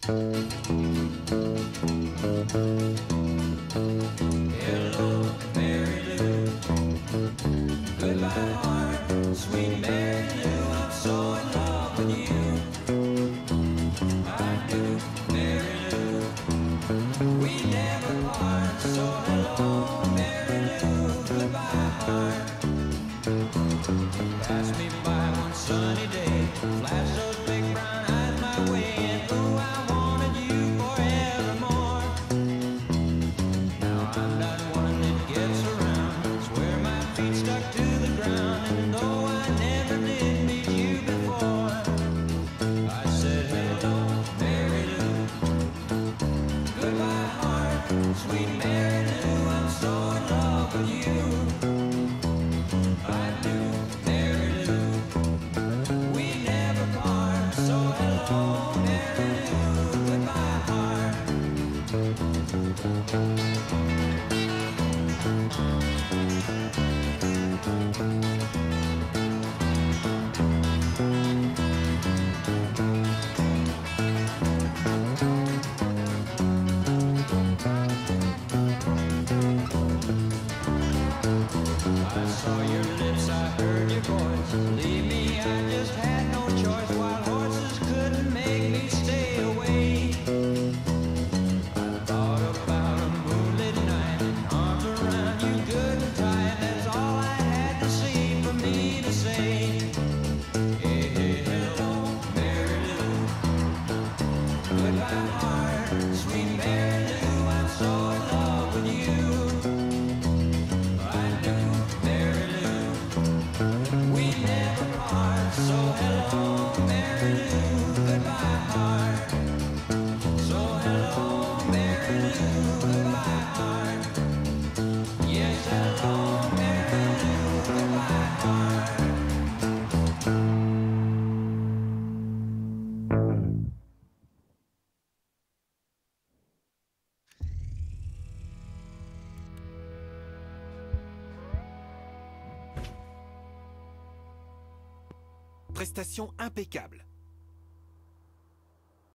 Hello, Mary Lou. Goodbye, heart. Sweet Mary Lou, I'm so in love with you. I do, Mary Lou. We never part. So hello, Mary Lou. Goodbye, heart. Pass me by one sunny day. Flash those big brown eyes my way. And ooh, I wanted you forevermore. Now I'm not one that gets around. Swear my feet stuck to the ground. And though I never did meet you before, I said hello, Mary Lou. Goodbye, heart. Sweet Mary Lou, I'm so in love with you. I do, Mary Lou. We never part. So hello, Mary Lou. Goodbye, heart. I saw your lips, I heard your voice. Believe me, I just had no choice. Wild horses couldn't make me stay away. I thought about a moonlit night and arms around you good and tight. That's all I had to see for me to say. Hey, hey, hello, Mary Lou. Goodbye, heart. Sweet Mary Lou, I'm so in love with you. I do, Mary Lou. We never part. So hello, Mary Lou. Goodbye, heart. So hello, Mary Lou. Goodbye, heart. Yes, hello, Mary Lou. Goodbye, heart. Prestation impeccable.